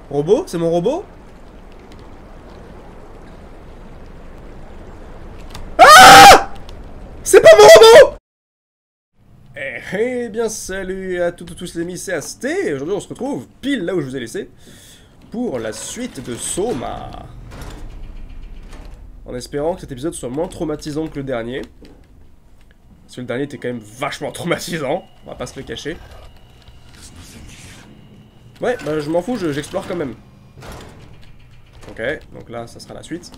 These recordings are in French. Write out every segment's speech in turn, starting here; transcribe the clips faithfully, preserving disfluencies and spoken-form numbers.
Robot? C'est mon robot? C'est pas mon robot! Eh, eh bien, salut à toutes et tous les amis, c'est Asté. Aujourd'hui, on se retrouve pile là où je vous ai laissé pour la suite de Soma. En espérant que cet épisode soit moins traumatisant que le dernier. Parce que le dernier était quand même vachement traumatisant, on va pas se le cacher. Ouais, bah je m'en fous, j'explore quand même. Ok, donc là, ça sera la suite.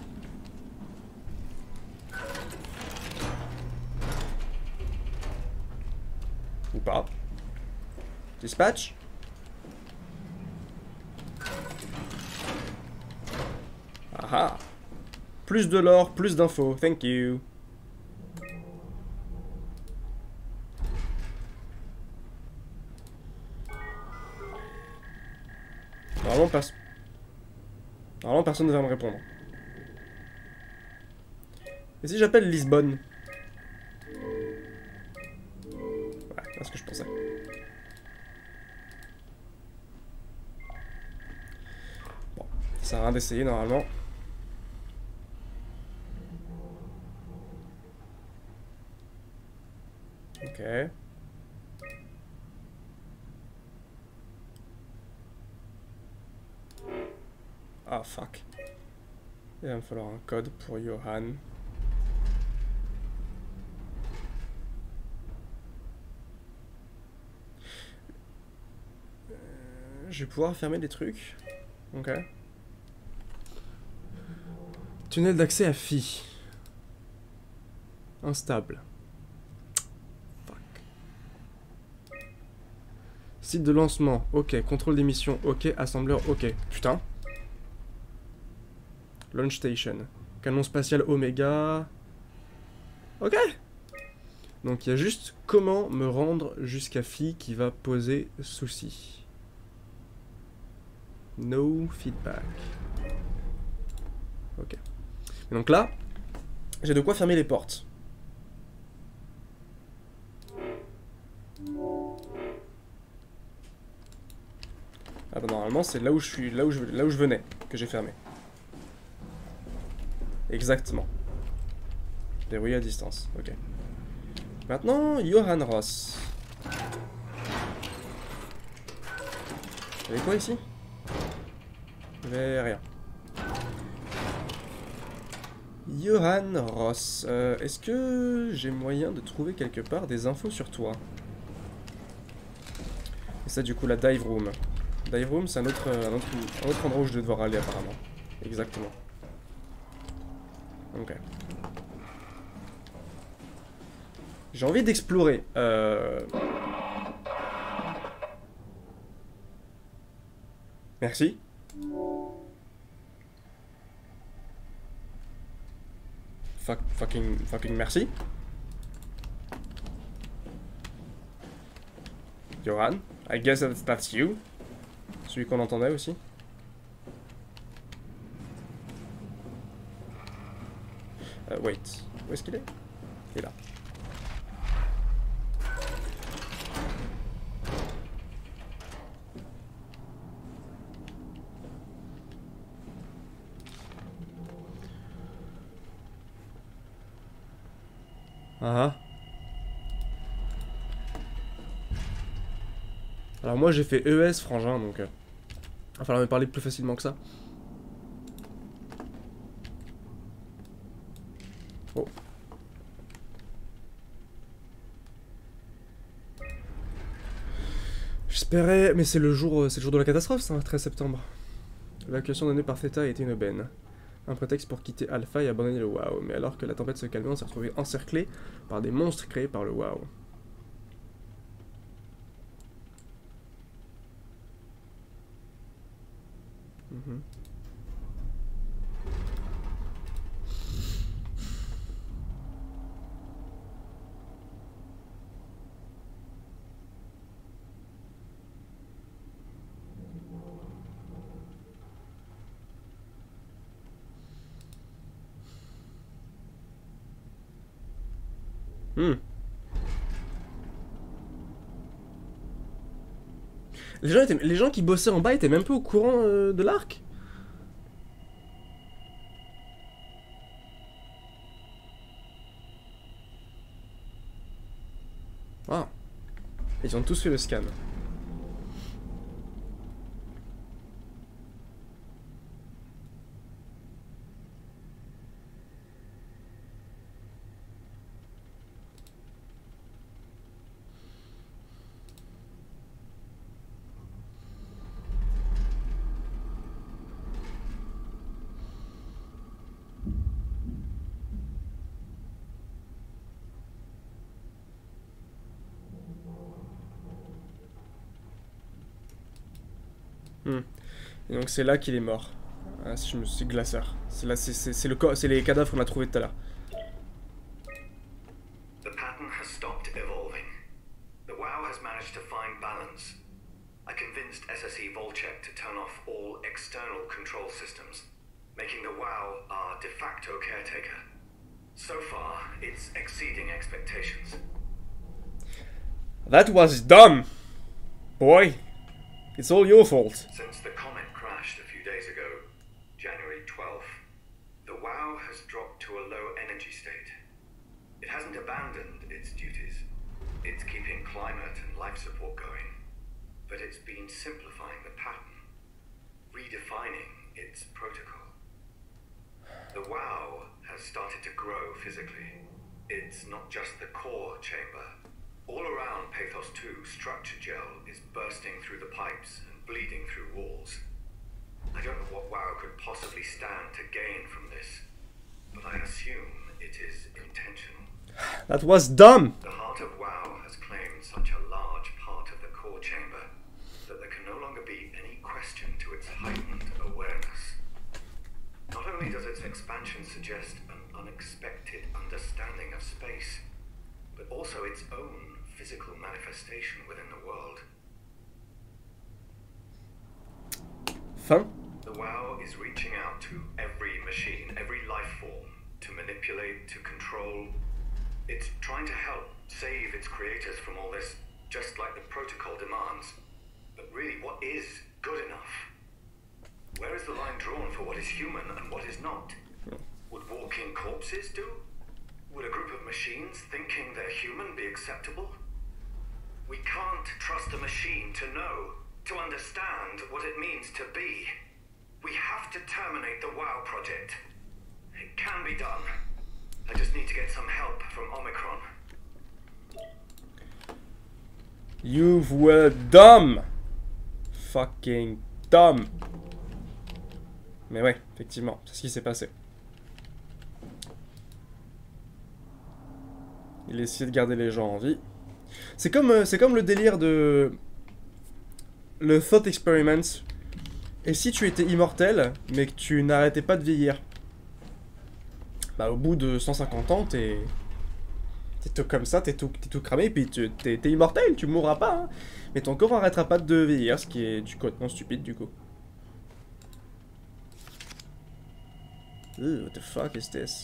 Ou pas. Dispatch. Ah ah. Plus de lore, plus d'infos, thank you. Normalement, pers Normalement personne ne va me répondre. Et si j'appelle Lisbonne? Ouais, c'est ce que je pensais. Bon, ça sert à rien d'essayer normalement. Ok. Ah, fuck. Il va me falloir un code pour Johan. Euh, je vais pouvoir fermer des trucs. Ok. Tunnel d'accès à Phi. Instable. Fuck. Site de lancement. Ok. Contrôle d'émission. Ok. Assembleur. Ok. Putain. Launch Station. Canon spatial Oméga. Ok. Donc il y a juste comment me rendre jusqu'à Phi qui va poser souci. No feedback. Ok. Et donc là, j'ai de quoi fermer les portes. Ah bah normalement c'est là où je suis, là où je, là où je venais, que j'ai fermé. Exactement. Verrouillé à distance, ok. Maintenant, Johan Ross. Il y avait quoi ici? Il y avait rien. Johan Ross. Euh, Est-ce que j'ai moyen de trouver quelque part des infos sur toi? Et ça, du coup, la dive room. Dive room, c'est un autre, un, autre, un autre endroit où je vais devoir aller, apparemment. Exactement. Ok. J'ai envie d'explorer. Euh... Merci. Fuck, fucking, fucking merci. Johan, I guess that's, that's you. Celui qu'on entendait aussi. Euh, wait. Où est-ce qu'il est? Il est là. Ah ah. Alors moi j'ai fait E S frangin donc... Euh, il va falloir me parler plus facilement que ça. Oh. J'espérais... Mais c'est le jour c'est le jour de la catastrophe ça, treize septembre. L'évacuation donnée par Theta a été une aubaine. Un prétexte pour quitter Alpha et abandonner le WoW. Mais alors que la tempête se calmait, on s'est retrouvé encerclé par des monstres créés par le WoW. Mm-hmm. Hmm. Les gens, étaient, les gens qui bossaient en bas étaient même pas au courant euh, de l'arc. Wow. Ils ont tous fait le scan. Hmm. Et donc c'est là qu'il est mort. Ah, si je me suis glaceur. C'est là, c'est le corps, c'est les cadavres qu'on a trouvés tout à l'heure. The pattern has stopped evolving. The WoW has managed to find balance. I convinced S S E Volcheck to turn off all external control systems, making the WoW our de facto caretaker. So far, it's exceeding expectations. That was dumb, boy. It's all your fault. Since the comet crashed a few days ago, January twelfth, the WoW has dropped to a low energy state. It hasn't abandoned its duties. It's keeping climate and life support going. But it's been simplifying the pattern, redefining its protocol. The WoW has started to grow physically. It's not just the core chamber. All around Pathos two, structure gel is bursting through the pipes and bleeding through walls. I don't know what WoW could possibly stand to gain from this, but I assume it is intentional. That was dumb! The heart of WoW has claimed such a large part of the core chamber that there can no longer be any question to its heightened awareness. Not only does its expansion suggest an unexpected understanding of space, but also its own physical manifestation within the world. Fin. The WoW is reaching out to every machine, every life form, to manipulate, to control. It's trying to help save its creators from all this, just like the protocol demands. But really, what is good enough? Where is the line drawn for what is human and what is not? Would walking corpses do? Would a group of machines thinking they're human be acceptable? We can't trust a machine to know, to understand what it means to be. We have to terminate the WoW project. It can be done. I just need to get some help from Omicron. You were dumb! Fucking dumb! Mais ouais, effectivement, c'est ce qui s'est passé. Il essayait de garder les gens en vie. C'est comme, euh, c'est comme le délire de... Le Thought Experiment. Et si tu étais immortel, mais que tu n'arrêtais pas de vieillir? Bah au bout de cent cinquante ans, t'es... T'es tout comme ça, t'es tout, t'es tout cramé, et puis t'es immortel, tu mourras pas, hein. Mais ton corps arrêtera pas de vieillir, ce qui est du complètement stupide du coup. Ooh, what the fuck is this?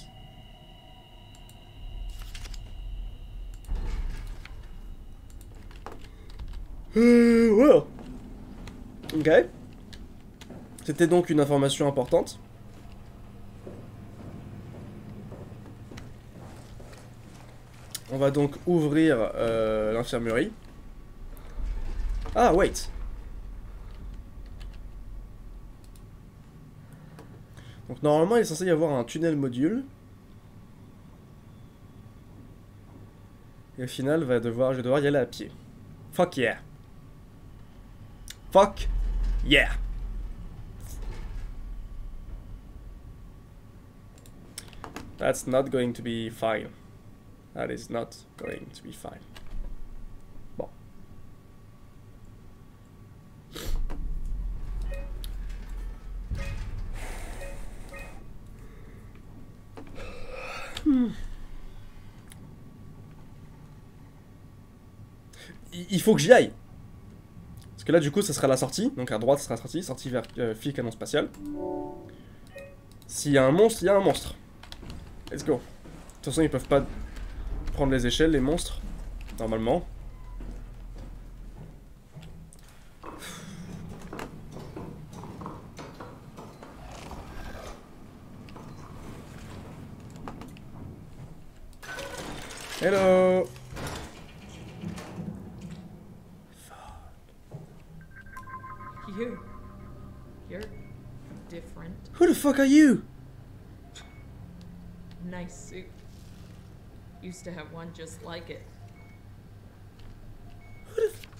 Euh, well. Ok. C'était donc une information importante. On va donc ouvrir euh, l'infirmerie. Ah, wait. Donc normalement il est censé y avoir un tunnel module. Et au final va devoir, je vais devoir y aller à pied. Fuck yeah. Fuck yeah. That's not going to be fine. That is not going to be fine. Bon. Hmm. Il faut que j'y aille. Parce que là, du coup, ça sera la sortie. Donc à droite, ça sera la sortie. Sortie vers euh, fille canon spatial. S'il y a un monstre, il y a un monstre. Let's go. De toute façon, ils peuvent pas prendre les échelles, les monstres. Normalement. Hello. You. You're different. Who the fuck are you? Nice suit. Used to have one just like it. Who the f-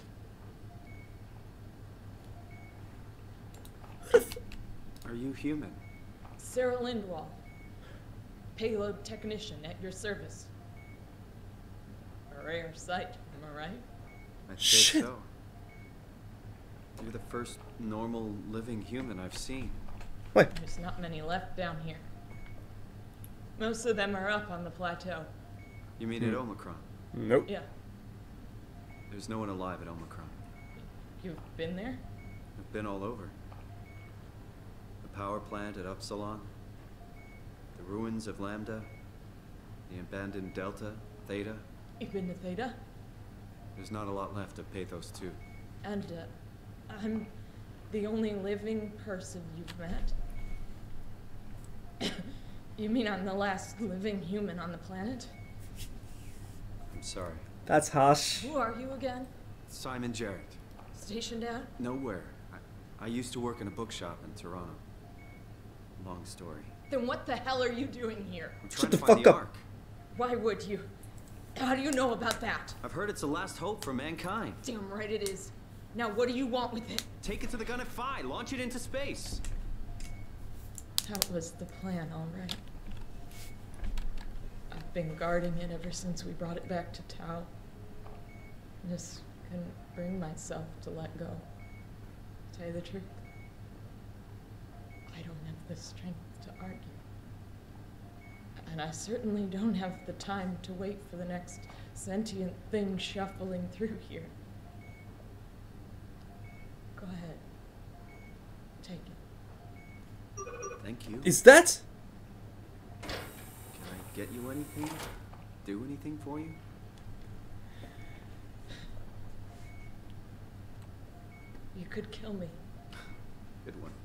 Who the f- Are you human? Sarah Lindwall. Payload technician at your service. A rare sight, am I right? I'd say Shit. so. You're the first normal living human I've seen. Ouais. There's not many left down here. Most of them are up on the plateau. You mean Hmm. at Omicron? Nope. Yeah, There's no one alive at Omicron. you've been there? I've been all over. The power plant at Upsilon, the ruins of Lambda, the abandoned Delta, Theta. You've been to Theta? There's not a lot left of Pathos two. And, uh, I'm the only living person you've met? You mean I'm the last living human on the planet? I'm sorry. That's harsh. Who are you again? Simon Jarrett. Stationed out? Nowhere. I, I used to work in a bookshop in Toronto. Long story. Then what the hell are you doing here? I'm Shut trying the to find fuck the up. Ark. Why would you? How do you know about that? I've heard it's the last hope for mankind. Damn right it is. Now what do you want with it? Take it to the Gun at Phi. Launch it into space. That was the plan, all right. I've been guarding it ever since we brought it back to Tau. Just couldn't bring myself to let go. To tell you the truth, I don't have the strength to argue. And I certainly don't have the time to wait for the next sentient thing shuffling through here. Go ahead. Take it. Thank you. Is that? Can I get you anything? Do anything for you? You could kill me. Good one.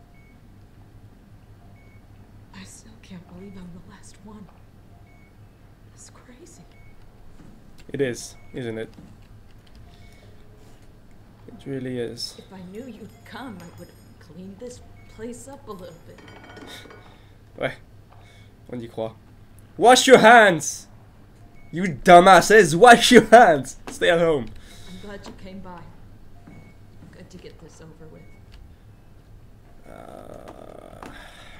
I still can't believe I'm the last one. It's crazy. It is, isn't it? It really is. If I knew you'd come, I would have cleaned this place up a little bit. Ouais. On y croit. Wash your hands! You dumbasses! Wash your hands! Stay at home. I'm glad you came by. Good to get this over with. Uh,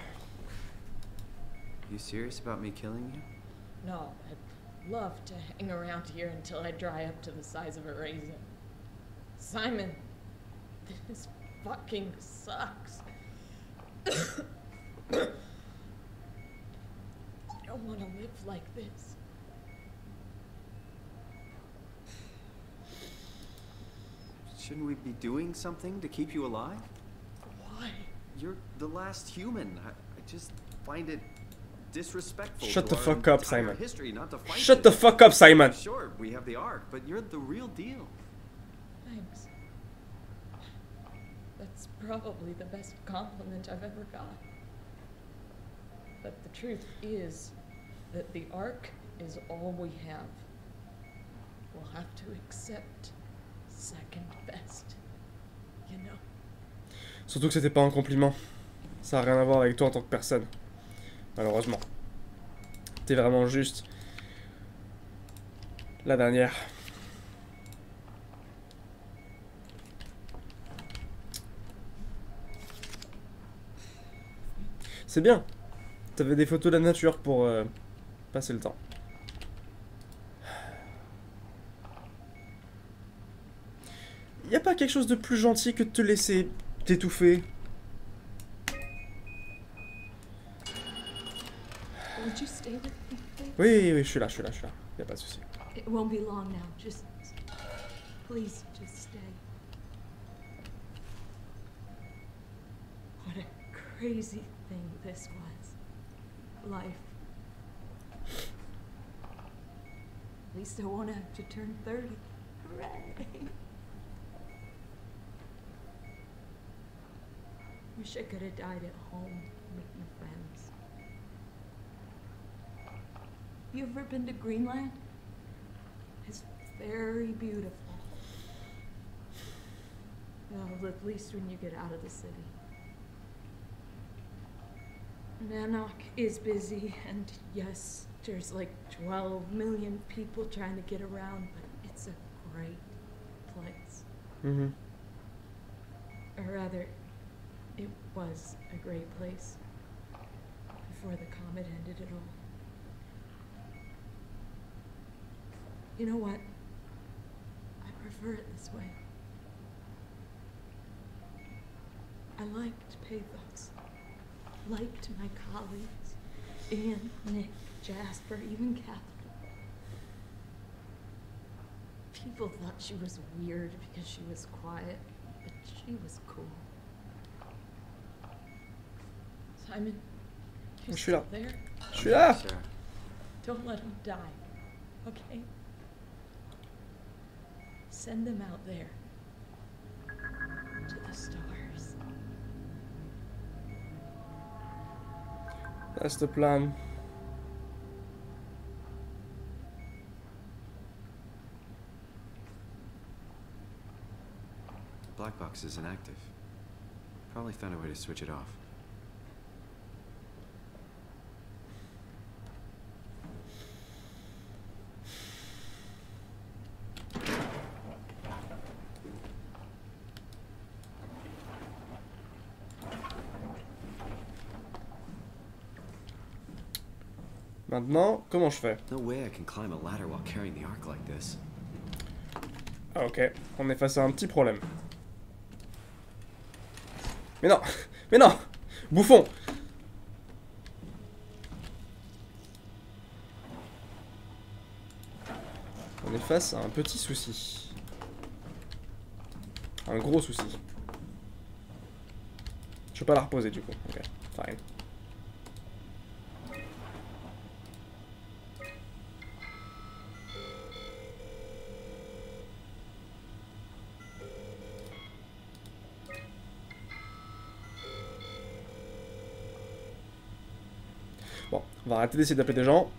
You serious about me killing you? No, I'd love to hang around here until I dry up to the size of a raisin. Simon, this fucking sucks. I don't want to live like this. Shouldn't we be doing something to keep you alive? Why? You're the last human. I, I just find it disrespectful. Shut to the our fuck up, entire Simon. History not to fight Shut it. the fuck up, Simon! Sure, we have the Ark, but you're the real deal. Thanks. That's probably the best compliment I've ever got. But the truth is that the Ark is all we have. We'll have to accept second best, you know. Surtout que c'était pas un compliment. Ça a rien à voir avec toi en tant que personne. Malheureusement. T'es vraiment juste la dernière. C'est bien. T'avais des photos de la nature pour euh, passer le temps. Y a pas quelque chose de plus gentil que de te laisser t'étouffer? Would you stay with me, please? Oui, oui, je suis là, je suis là, je suis là. Y a pas de souci. It won't be long now. Just, please, just stay. What a crazy thing this was. Life. At least I won't have to turn thirty. Hooray! Wish I could have died at home with my friends. You ever been to Greenland? very beautiful. Well, at least when you get out of the city. Nanoc is busy, and yes, there's like twelve million people trying to get around, but it's a great place. Mhm. Or rather, it was a great place before the comet ended it all. You know what? I prefer it this way. I liked Pathos. Liked my colleagues. Ian, Nick, Jasper, even Catherine. People thought she was weird because she was quiet, but she was cool. Simon, Je you suis là. still there? Je suis là. Sarah. Don't let them die, okay? Send them out there to the stars. That's the plan. The black box is inactive. Probably found a way to switch it off. Maintenant, comment je fais? No way I can climb a ladder while carrying the ark like this. Ah, ok, on est face à un petit problème. Mais non, mais non, bouffon. On est face à un petit souci. Un gros souci. Je peux pas la reposer du coup. Ok, fine. Bon, on va arrêter d'essayer d'appeler des gens.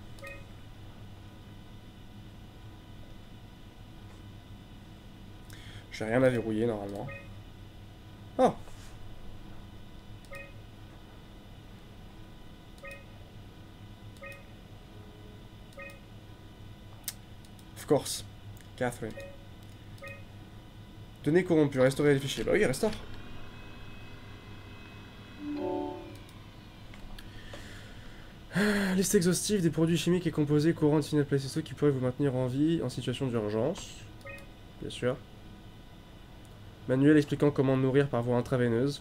J'ai rien à verrouiller normalement. Oh! Of course. Catherine. Données corrompues, restaurer les fichiers. Bah oui, restaure. Liste exhaustive des produits chimiques et composés courants destinés à placer ceux qui pourraient vous maintenir en vie en situation d'urgence. Bien sûr. Manuel expliquant comment nourrir par voie intraveineuse.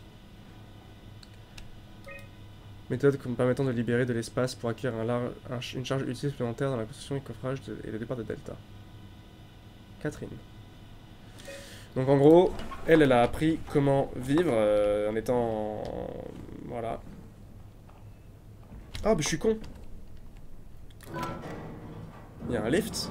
Méthode permettant de libérer de l'espace pour acquérir un large, un, une charge utile supplémentaire dans la construction et coffrage de, et le départ de Delta. Catherine. Donc en gros, elle, elle a appris comment vivre euh, en étant... Voilà. Ah, bah je suis con. Il y a un lift.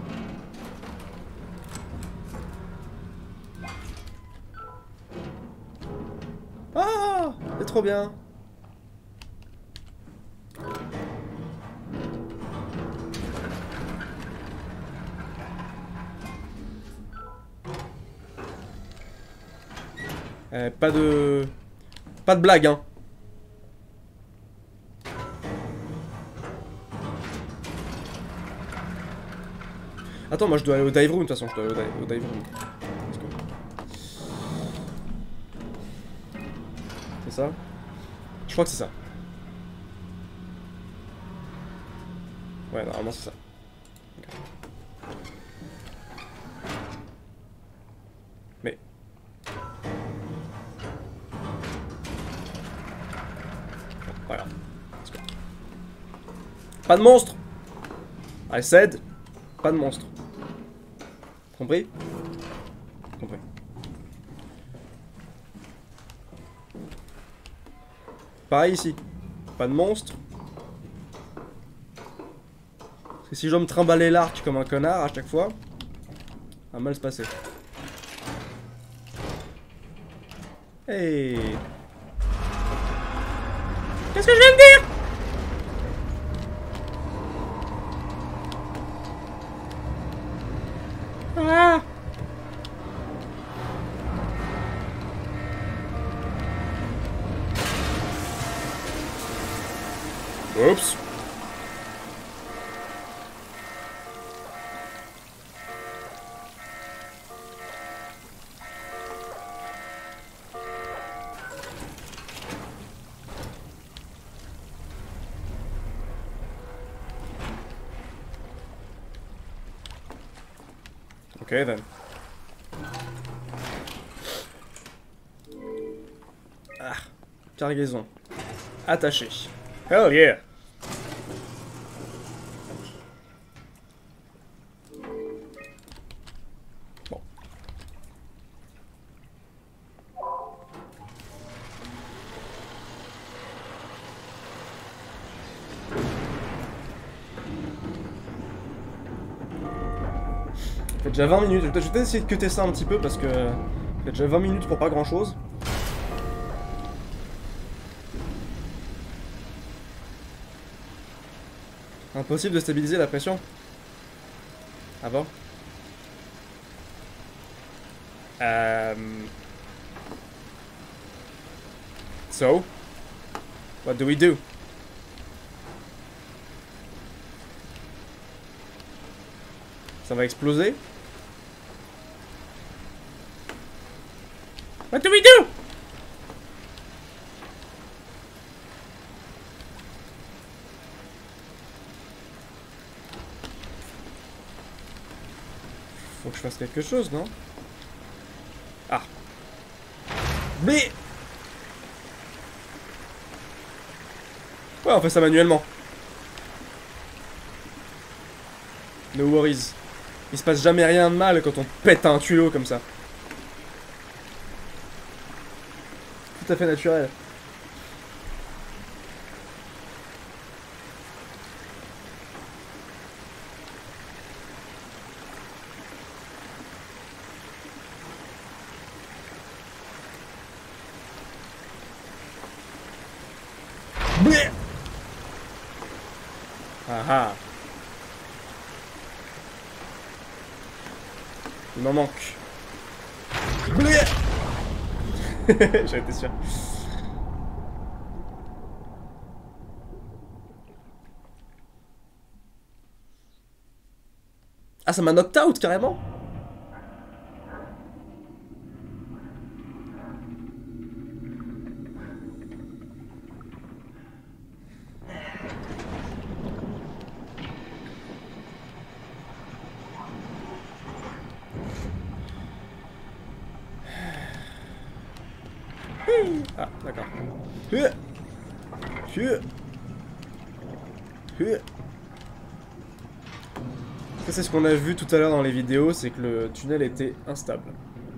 Ah, c'est trop bien. Euh, pas de... Pas de blague, hein. Attends, moi je dois aller au dive room de toute façon, je dois aller au dive, au dive room. Let's go. C'est ça? Je crois que c'est ça. Ouais, normalement c'est ça. Okay. Mais... Voilà. Let's go. Pas de monstre! I said... Pas de monstre. Compris? Compris. Pareil ici. Pas de monstre. Parce que si je dois me trimballer l'arc comme un connard à chaque fois, ça va mal se passer. Hey. Qu'est-ce que je viens de dire? Ah! Oups. Okay, then. Ah, cargaison. Attaché. Hell yeah! Bon. Ça fait déjà vingt minutes. Je vais peut-être essayer de cutter ça un petit peu parce que... Ça fait déjà vingt minutes pour pas grand chose. Impossible de stabiliser la pression. Ah bon? Euh... So? What do we do? Ça va exploser? What do we do? Faut que je fasse quelque chose, non? Ah. Mais... Ouais, on fait ça manuellement. No worries. Il se passe jamais rien de mal quand on pète un tuyau comme ça. Tout à fait naturel. Bleh. Ah ah. Il m'en manque. Bleh. J'en étais sûr. Ah, ça m'a knocked out carrément. Ah, d'accord. Ça, c'est ce qu'on a vu tout à l'heure dans les vidéos, c'est que le tunnel était instable.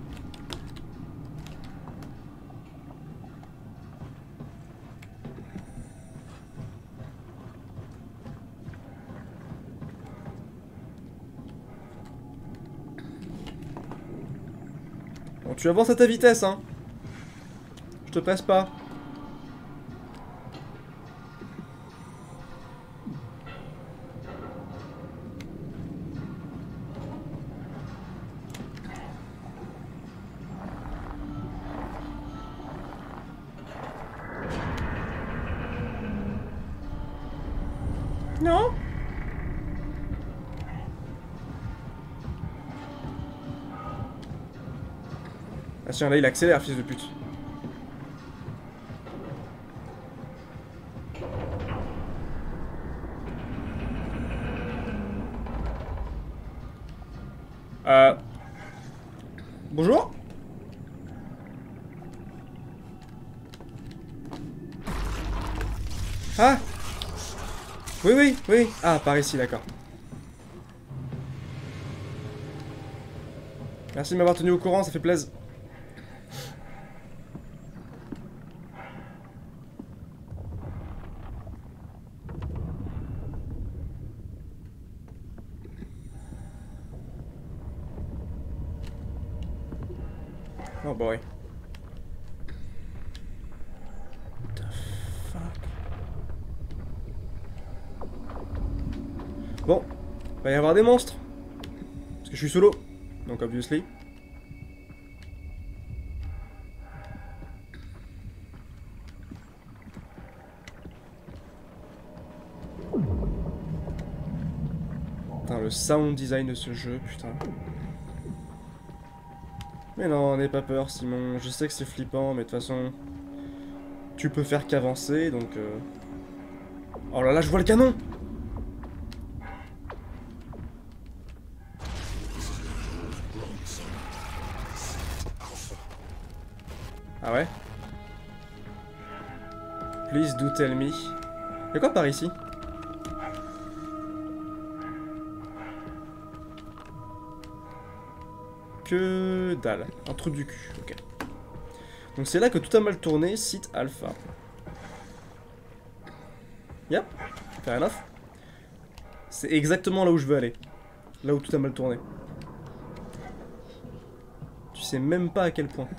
Bon, tu avances à ta vitesse, hein. Je te presse pas. Non? Ah tiens, là il accélère, fils de pute. Euh... Bonjour? Ah? Oui, oui, oui. Ah, par ici, d'accord. Merci de m'avoir tenu au courant, ça fait plaisir. Oh boy. What the fuck? Bon, il va y avoir des monstres. Parce que je suis solo. Donc obviously. Putain, le sound design de ce jeu, putain. Mais non, n'aie pas peur, Simon. Je sais que c'est flippant, mais de toute façon... Tu peux faire qu'avancer, donc... Euh... Oh là là, je vois le canon! Ah ouais? Please do tell me. Y'a quoi par ici? Que dalle. Un trou du cul, ok. Donc c'est là que tout a mal tourné, site alpha. Yep, fair enough. C'est exactement là où je veux aller. Là où tout a mal tourné. Tu sais même pas à quel point.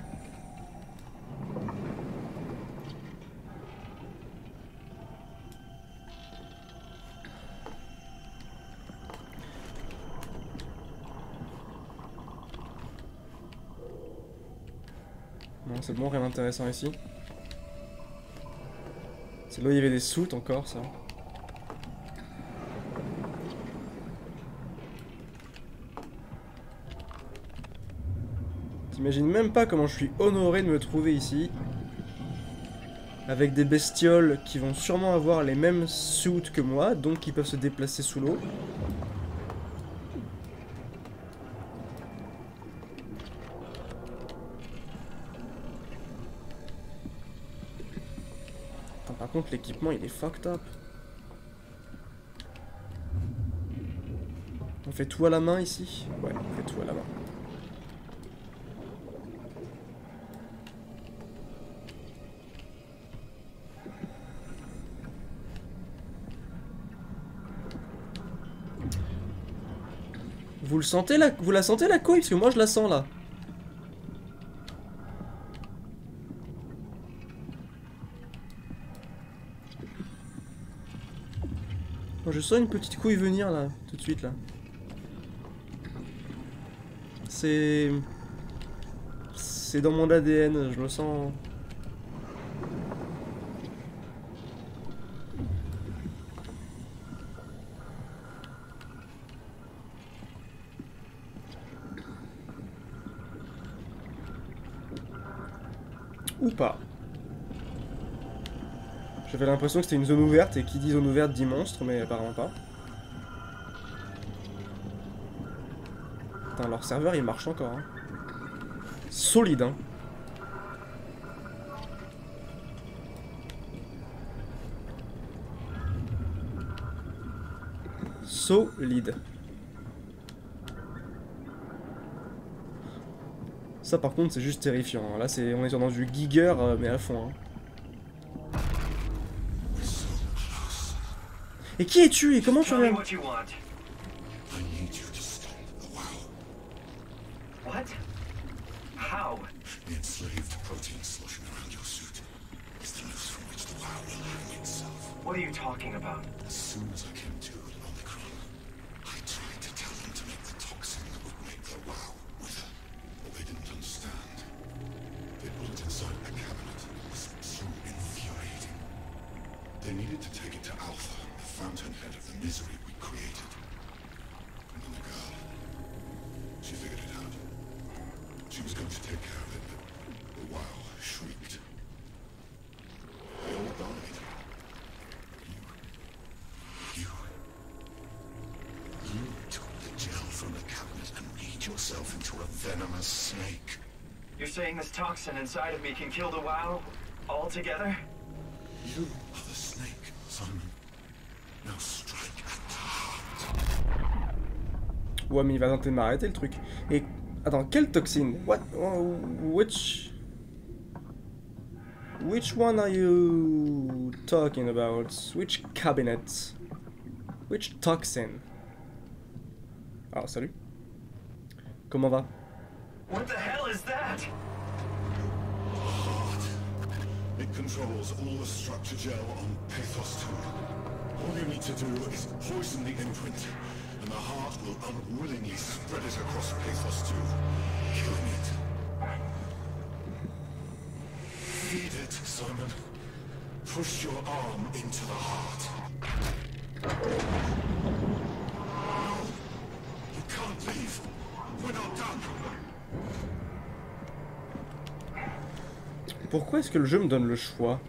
Non, c'est bon, rien d'intéressant ici. C'est là où il y avait des soutes encore, ça. T'imagines même pas comment je suis honoré de me trouver ici. Avec des bestioles qui vont sûrement avoir les mêmes suits que moi, donc qui peuvent se déplacer sous l'eau. Par contre, l'équipement, il est fucked up. On fait tout à la main ici? Ouais, on fait tout à la main. Vous le sentez là? Vous la sentez la couille? Parce que moi je la sens là. Je sens une petite couille venir là, tout de suite là. C'est... C'est dans mon A D N, je le sens... Ou pas. J'avais l'impression que c'était une zone ouverte, et qui dit zone ouverte dit monstre, mais apparemment pas. Putain, leur serveur il marche encore. Hein. Solide, hein. Solide. Ça par contre c'est juste terrifiant. Hein. Là c'est, on est dans du Giger, euh, mais à fond. Hein. Et qui es-tu et comment tu viens? What? How? The enslaved protein sloshing around your suit is the noose from which the WoW will hang itself. What are you talking about? As soon as I came to Omicron, I tried to tell them to make the toxin that would make the WoW wither, but they didn't understand. They put it inside a cabinet. It was so infuriating. They needed to take it to Alpha, the fountainhead of the misery we created. And then the girl, she figured it out. She was going to take care of it, but the WoW shrieked. They all died. You... You... You took the gel from the cabinet and made yourself into a venomous snake. You're saying this toxin inside of me can kill the WoW altogether? You are the snake, Simon. Now strike at the heart. Ouais, mais il va tenter de m'arrêter le truc. Et... Attends, quelle toxine? What? Oh, which... Which one are you talking about? Which cabinet? Which toxin? Ah, salut. Comment va? What the hell is that? Heart. It controls all the structure gel on Pathos two. All you need to do is poison the imprint, and the heart will unwillingly spread it across Pathos two, killing it. Feed it, Simon. Push your arm into the heart. Leave. We're not done. Pourquoi est-ce que le jeu me donne le choix?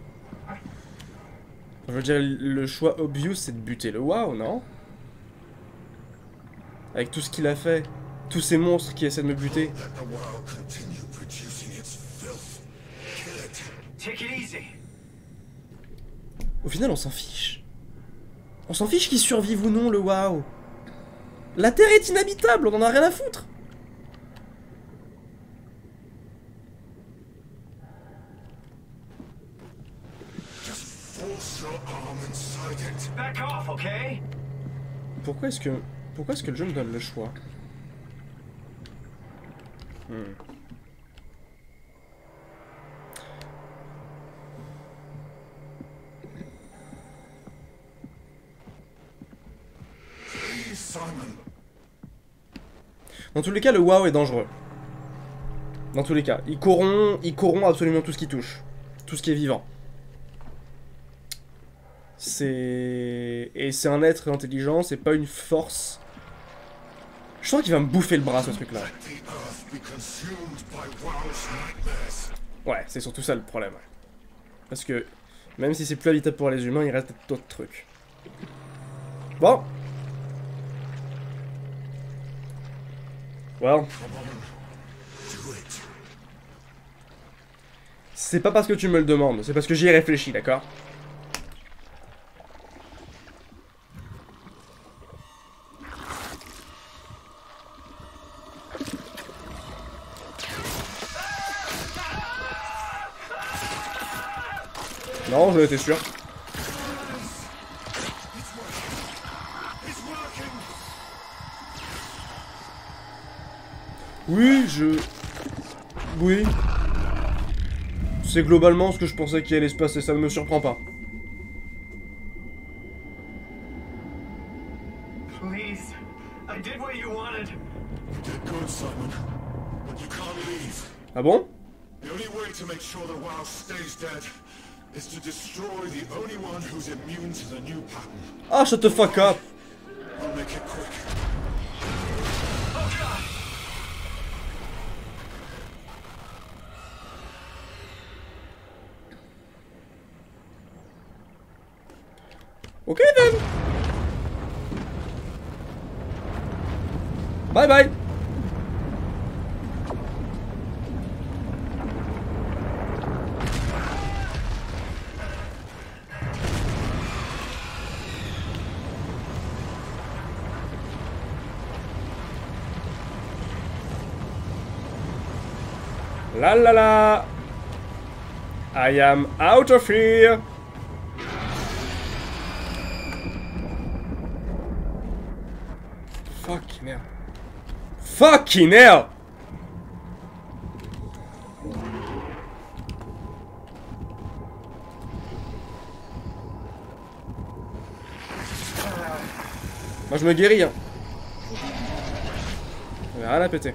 Je veux dire, le choix obvious, c'est de buter le WoW, non? Avec tout ce qu'il a fait. Tous ces monstres qui essaient de me buter. Let the WoW continue producing its filth. Kill it. Take it easy. Au final, on s'en fiche. On s'en fiche qu'il survive ou non, le WoW. La Terre est inhabitable, on en a rien à foutre. Just force your arm inside it. Back off, okay? Pourquoi est-ce que... Pourquoi est-ce que le jeu me donne le choix? Hmm. Please, Simon. Dans tous les cas, le WoW est dangereux. Dans tous les cas. Il corrompt, il corrompt absolument tout ce qui touche. Tout ce qui est vivant. C'est... Et c'est un être intelligent, c'est pas une force. Je sens qu'il va me bouffer le bras, ce truc-là. Let the earth be consumed by WoW's nightmares. Ouais, c'est surtout ça le problème. Ouais. Parce que, même si c'est plus habitable pour les humains, il reste d'autres trucs. Bon. Well. Do it. C'est pas parce que tu me le demandes, c'est parce que j'y ai réfléchi, d'accord? Non, j'en étais sûr. Oui, je... Oui. C'est globalement ce que je pensais qu'il allait se passer, ça ne me surprend pas. Please. I did what you wanted. You did good, Simon. But you can't leave. Ah bon? The only way to make sure the WoW stays dead is to destroy the only one who's immune to the new pattern. Ah, shut the fuck up! I'll make it quick. Ok then! Bye bye! La la la! I am out of here! Fucking hell. Fucking hell! Moi je me guéris, hein. J'en ai rien à péter.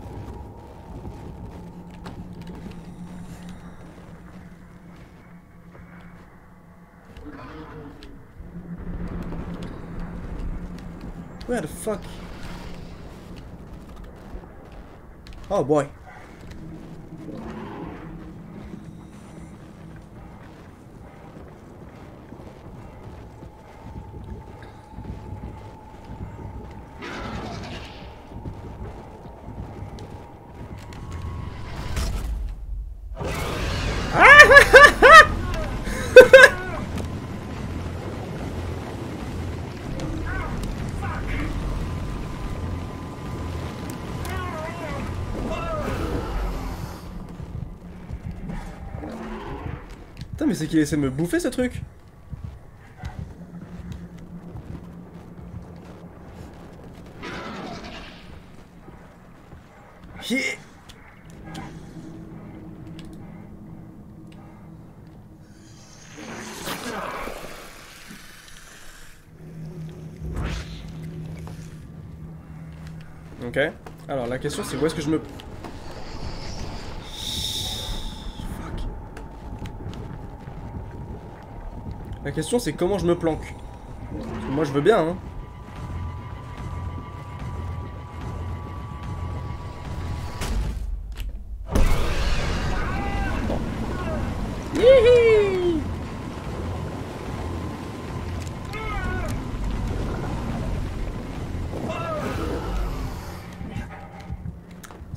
Where the fuck? Oh boy. Putain, mais c'est qu'il essaie de me bouffer ce truc. Yeah. Ok. Alors la question c'est où est-ce que je me... Fuck. La question c'est comment je me planque. Parce que moi je veux bien hein.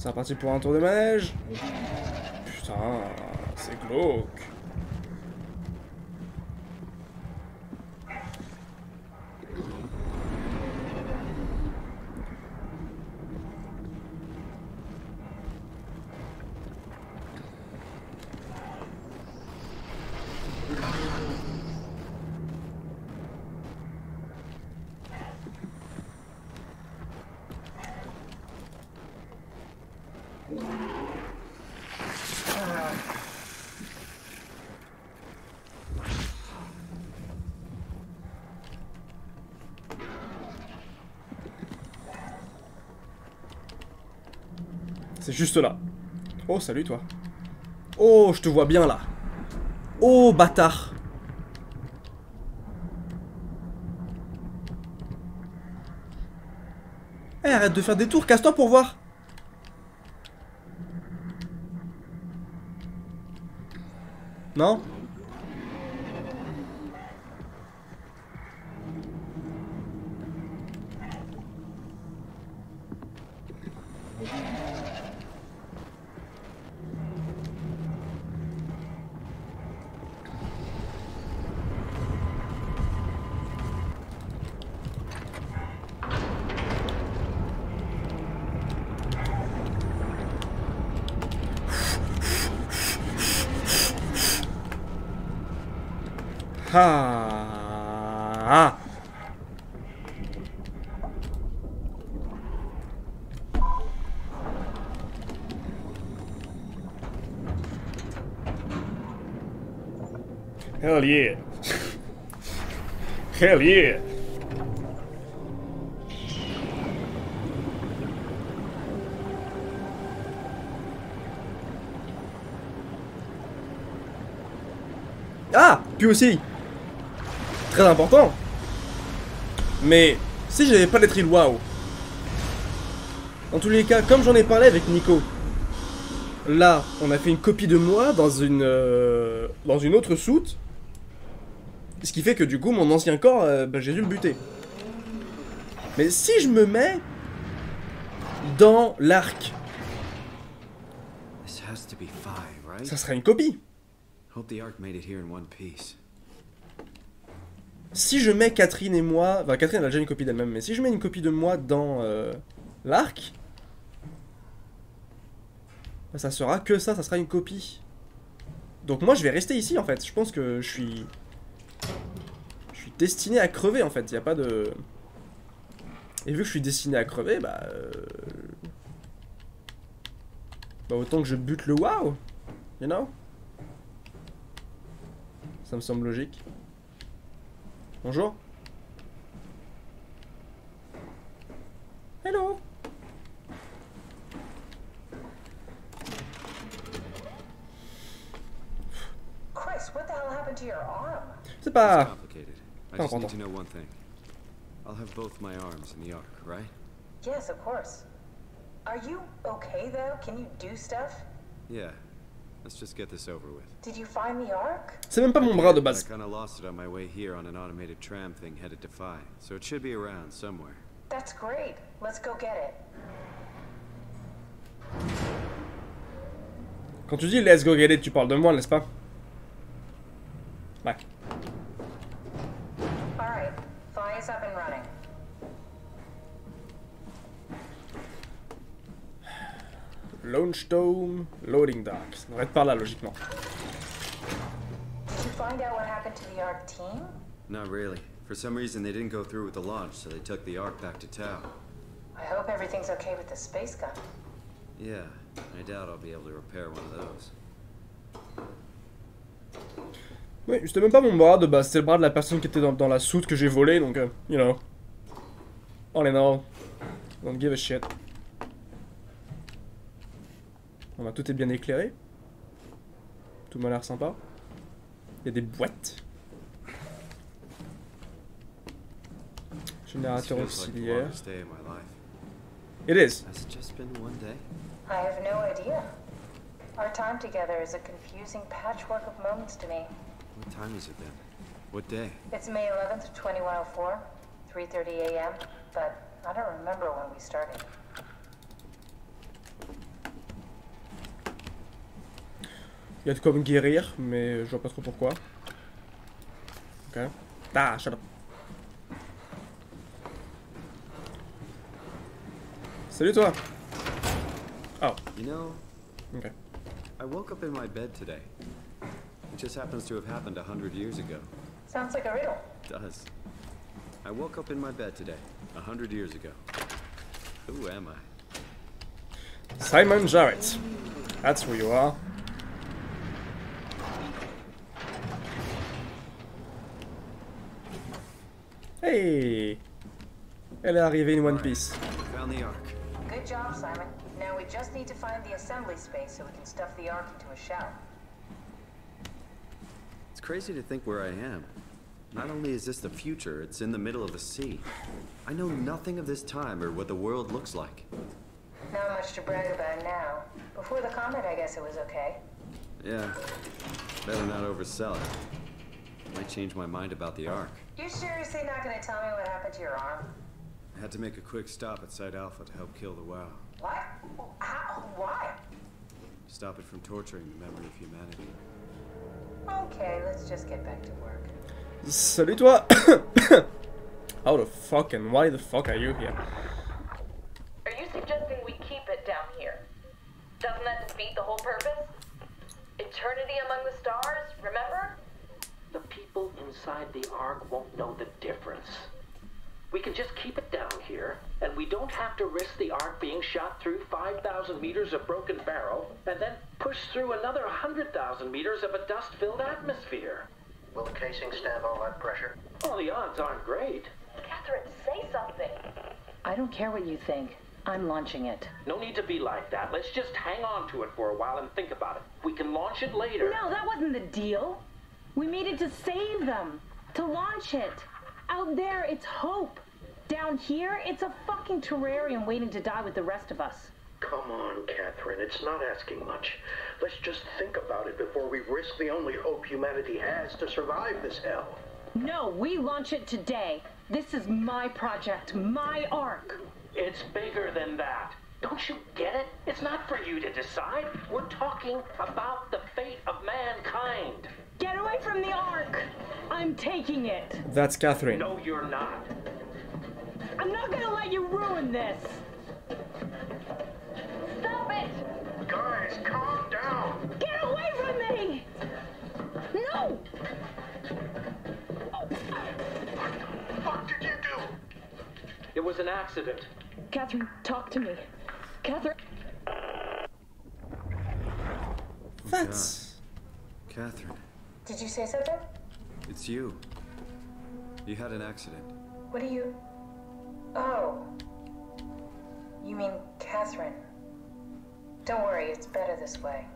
C'est reparti pour un tour de manège. Putain, c'est glauque. C'est juste là. Oh, salut toi. Oh, je te vois bien là. Oh, bâtard. Eh, arrête de faire des tours, casse-toi pour voir. Non? Ah. Hell yeah. Hell yeah. Ah, puis aussi, très important, mais si j'avais pas lettre waouh, dans tous les cas, comme j'en ai parlé avec Nico, là, on a fait une copie de moi dans une euh, dans une autre soute, ce qui fait que du coup, mon ancien corps, euh, bah, j'ai dû le buter. Mais si je me mets dans l'arc, ça sera une copie. Si je mets Catherine et moi... Enfin, Catherine elle a déjà une copie d'elle-même, mais si je mets une copie de moi dans euh, l'arc, bah, ça sera que ça, ça sera une copie. Donc moi je vais rester ici en fait, je pense que je suis... Je suis destiné à crever en fait, il n'y a pas de... Et vu que je suis destiné à crever, bah... Euh... Bah autant que je bute le wow, you know? Ça me semble logique. Bonjour. Hello. Chris, what the hell happened to your arm? C'est pas complicated. I just need to know one thing. I'll have both my arms in the arc, right? Yes, of course. Are you okay though? Can you do stuff? Yeah. Let's just get this over with. Did you find the arc? C'est même pas mon bras de base. I kind of lost it on my way here on an automated tram thing headed to Phi, so it should be around somewhere. That's great. Let's go get it. Quand tu dis let's go get it, tu parles de moi, n'est-ce pas? Ouais. All right. Phi is up and running. Launch Dome, Loading Dock. Ça devrait être par là, logiquement. Did you find out what happened to the arc team? Not really. For some reason, they didn't go through with the launch, so they took the arc back to Tau. I hope everything's okay with the space gun. Yeah, I doubt I'll be able to repair one of those. Oui, c'était même pas mon bras de base, c'était le bras de la personne qui était dans, dans la soute que j'ai volé, donc, uh, you know. All in all, don't give a shit. On va tout est bien éclairé. Tout m'a l'air sympa. Il y a des boîtes. Générateur auxiliaire. It is. Has it just been one day? I have no idea. Our time together is a confusing patchwork of moments to me. What time has it been? What day? It's May eleventh, twenty-one oh four, three thirty a m, but I don't remember when we started. Il y a de quoi me guérir, mais je vois pas trop pourquoi. Ok. Ah, shut up. Salut toi. Oh. You know, Okay. I woke up in my bed today. It just happens to have happened a hundred years ago. Sounds like a riddle. It does. I woke up in my bed today, a hundred years ago. Who am I? Simon Jarrett. That's who you are. Hey! Elle est arrivée in One Piece. Found the Ark. Good job, Simon. Now we just need to find the assembly space so we can stuff the Ark into a shell. It's crazy to think where I am. Not only is this the future, it's in the middle of the sea. I know nothing of this time or what the world looks like. Not much to brag about now. Before the comet, I guess it was okay. Yeah, better not oversell it. Might change my mind about the Ark. You seriously not gonna tell me what happened to your arm? I had to make a quick stop at Site Alpha to help kill the WoW. What? How? Why? Stop it from torturing the memory of humanity. Okay, let's just get back to work. Salut toi! How the fuck and why the fuck are you here? Are you suggesting we keep it down here? Doesn't that defeat the whole purpose? Eternity among the stars, remember? The people inside the Ark won't know the difference. We can just keep it down here, and we don't have to risk the Ark being shot through five thousand meters of broken barrel, and then push through another one hundred thousand meters of a dust-filled atmosphere. Will the casing stand all that pressure? Well, the odds aren't great. Catherine, say something. I don't care what you think. I'm launching it. No need to be like that. Let's just hang on to it for a while and think about it. We can launch it later. No, that wasn't the deal. We needed to save them. To launch it. Out there, it's hope. Down here, it's a fucking terrarium waiting to die with the rest of us. Come on, Catherine. It's not asking much. Let's just think about it before we risk the only hope humanity has to survive this hell. No, we launch it today. This is my project, my Ark. It's bigger than that. Don't you get it? It's not for you to decide. We're talking about the fate of mankind. Get away from the Ark! I'm taking it. That's Catherine. No, you're not. I'm not gonna let you ruin this. Stop it! Guys, calm down! Get away from me! No! What the fuck did you do? It was an accident. Catherine, talk to me. Catherine. That's... Catherine, Did you say something? it's you. You had an accident. What do you... Oh. You mean Catherine. Don't worry, it's better this way.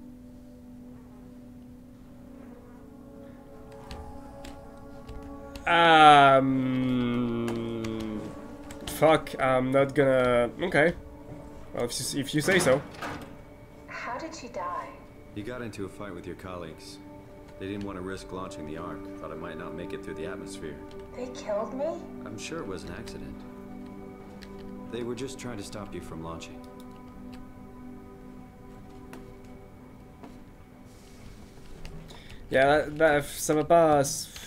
Um... Fuck, I'm not gonna... Okay. Well, if you, if you say so. How did she die? You got into a fight with your colleagues. They didn't want to risk launching the Ark. Thought it might not make it through the atmosphere. They killed me? I'm sure it was an accident. They were just trying to stop you from launching. Yeah, bah, ça va pas...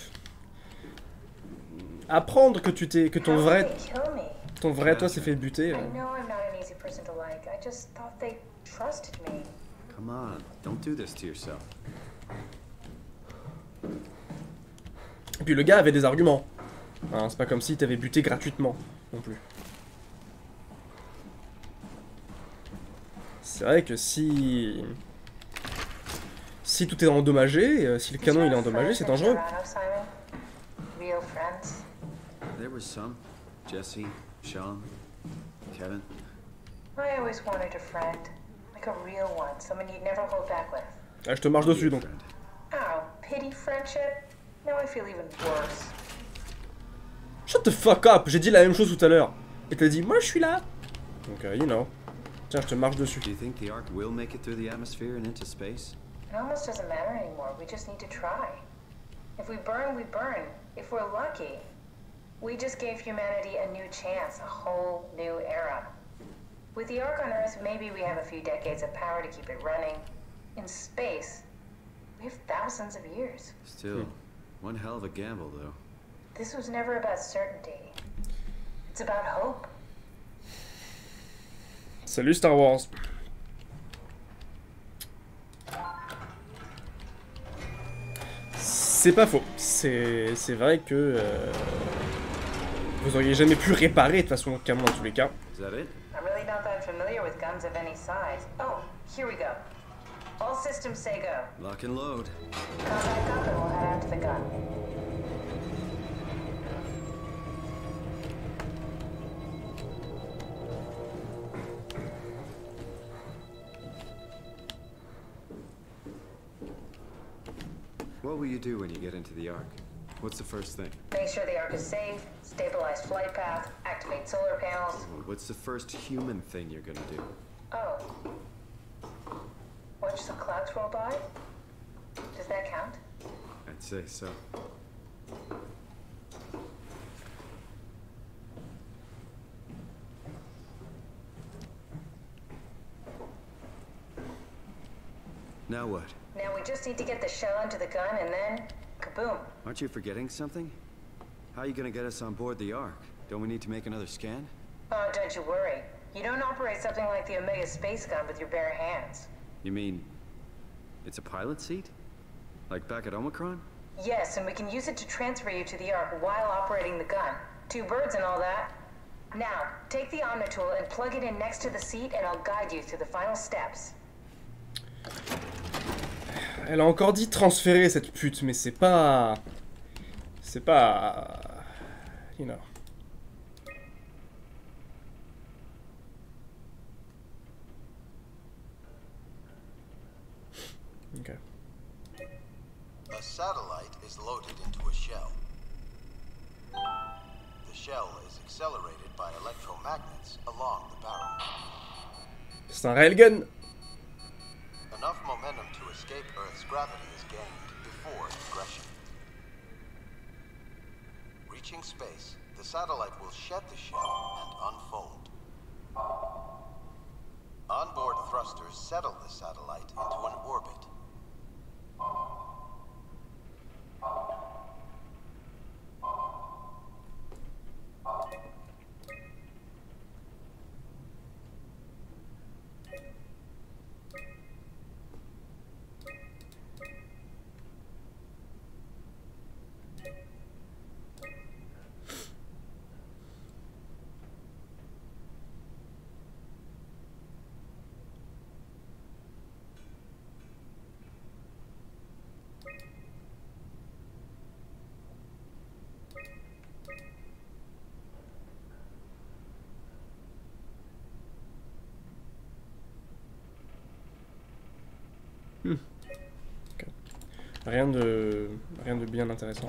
Apprendre que tu t'es... que ton How vrai... did they kill me? Ton vrai toi s'est fait buter. I euh. know I'm not an easy person to like. I just thought they trusted me. Come on, don't do this to yourself. Et puis le gars avait des arguments. Hein, c'est pas comme si t'avais buté gratuitement, non plus. C'est vrai que si... Si tout est endommagé, euh, si le canon il est endommagé, c'est dangereux. Real friends. There was some. Jesse, Sean, Kevin. I always wanted a friend. Like a real one. Someone you'd never hold back with. Ah, je te marche dessus donc. Oh, pity friendship? Now I feel even worse. Shut the fuck up! J'ai dit la même chose tout à l'heure. Et t'as dit, moi je suis là. Donc, uh, you know. Tiens, je te marche dessus. Do you think the Ark will make it through the atmosphere and into space? It almost doesn't matter anymore. We just need to try. If we burn, we burn. If we're lucky, we just gave humanity a new chance, a whole new era. With the Ark on Earth, maybe we have a few decades of power to keep it running. In space, We have thousands of years. Still, one hell of a gamble, though. This was never about certainty. It's about hope. Salut Star Wars. C'est pas faux. C'est c'est vrai que euh, vous auriez jamais pu réparer de toute façon le camion dans tous les cas. Is that it? I'm really not that familiar with guns of any size. Oh, here we go. All systems say go. Lock and load. Come back up and we'll head out to the gun. What will you do when you get into the Ark? What's the first thing? Make sure the Ark is safe, stabilize flight path, activate solar panels. What's the first human thing you're gonna do? Oh. Watch the clouds roll by? Does that count? I'd say so. Now what? Now we just need to get the shell into the gun and then, kaboom. Aren't you forgetting something? How are you gonna get us on board the Ark? Don't we need to make another scan? Oh, don't you worry. You don't operate something like the Omega space gun with your bare hands. You mean it's a pilot seat? Like back at Omicron? Yes, and we can use it to transfer you to the Ark while operating the gun. Two birds and all that. Now, take the Omnitool and plug it in next to the seat and I'll guide you through the final steps. Elle a encore dit transférer cette pute, mais c'est pas... C'est pas... You know... Okay. A satellite is loaded into a shell. The shell is accelerated by electromagnets along the barrel. C'est un railgun. Enough momentum to escape Earth's gravity is gained before digression. Reaching space, the satellite will shed the shell and unfold. Onboard thrusters settle the satellite into an orbit. Hmm. Okay. Rien de... Rien de bien intéressant.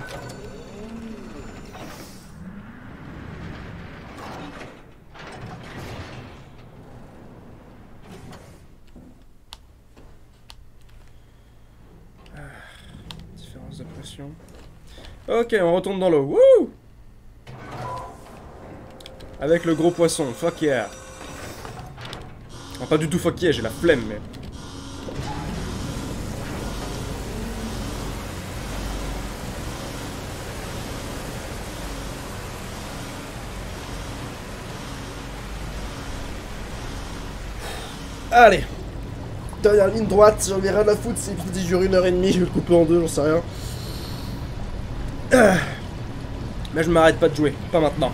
Ah, différence de pression. Ok, on retourne dans l'eau. Wouh! Avec le gros poisson, fuck yeah. Enfin, pas du tout fuck yeah, j'ai la flemme, mais... Allez, dernière ligne droite, j'en ai rien à foutre, si je dure une heure et demie, je vais le couper en deux, j'en sais rien. Ah. Mais je m'arrête pas de jouer, pas maintenant.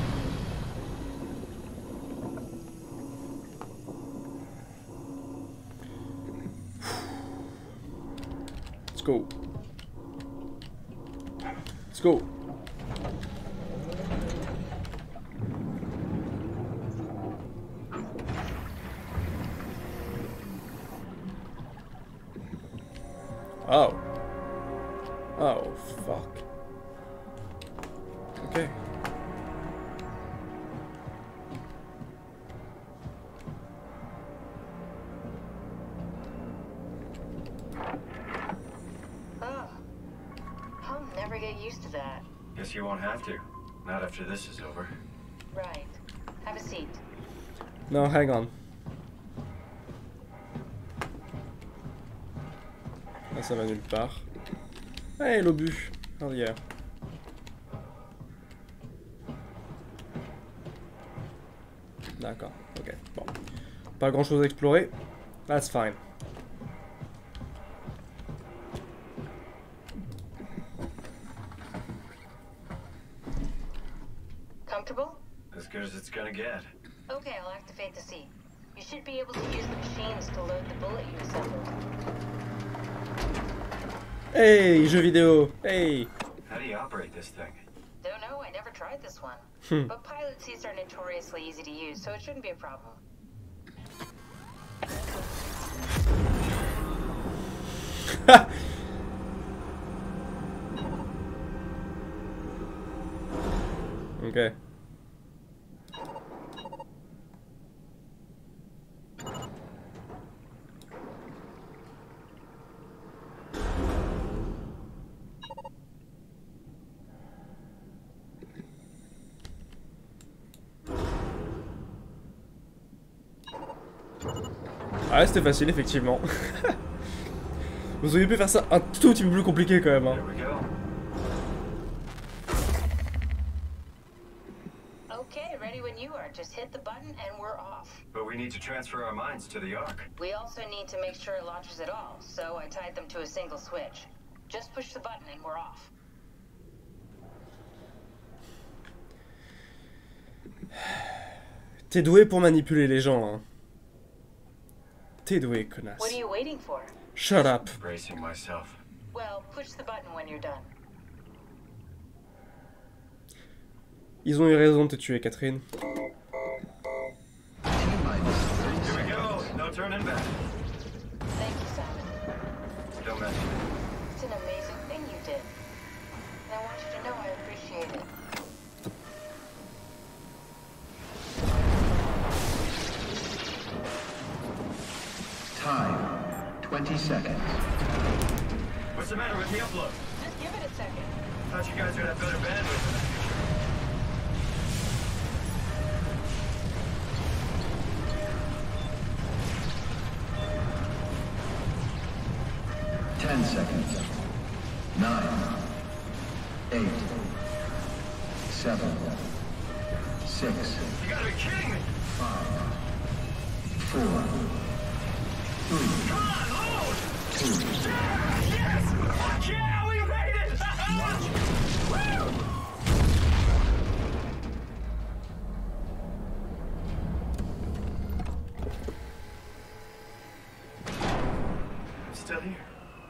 Let's go. Let's go. Oh. Oh, fuck. Okay. Oh. I'll never get used to that. Guess you won't have to. Not after this is over. Right. Have a seat. No, hang on. Là, ça va nulle part. Allez, l'obus. Oh yeah. D'accord, ok. Bon. Pas grand chose à explorer. That's fine. Comfortable? As good as it's gonna get. Okay, I'll activate the seat. You should be able to use the machines to load the bullet you assembled. Hey, jeu vidéo. Hey. How do you operate this thing? Don't know, I never tried this one. Hmm. But pilot seats are notoriously easy to use, so it shouldn't be a problem. Ok. Ah, c'était facile, effectivement. Vous auriez pu faire ça un tout petit peu plus compliqué quand même. Hein. Okay, ready when you are. Just hit the button and we're off. But we need to transfer our minds to the Ark. We also need to make sure it launches at all, so I tied them to a single switch. Just push the button and we're off. T'es doué pour manipuler les gens, hein. T'es doué, connasse. What are you waiting for? Shut up. Bracing myself. Well, push the button when you're done. Ils ont eu raison de te tuer, Catherine. Here we go. No turning back. Thank you, Simon. Don't mention it. It's an amazing thing you did. And I want you to know I appreciate it. Time, twenty seconds. What's the matter with the upload? Just give it a second. Thought you guys would have better bandwidth in the future. Ten seconds. Nine. Eight. Seven. Six. You gotta be kidding me! Five. Four. Three. Come on, load! Two. Yeah, yes! Fuck yeah, we made it! Woo! I'm still here.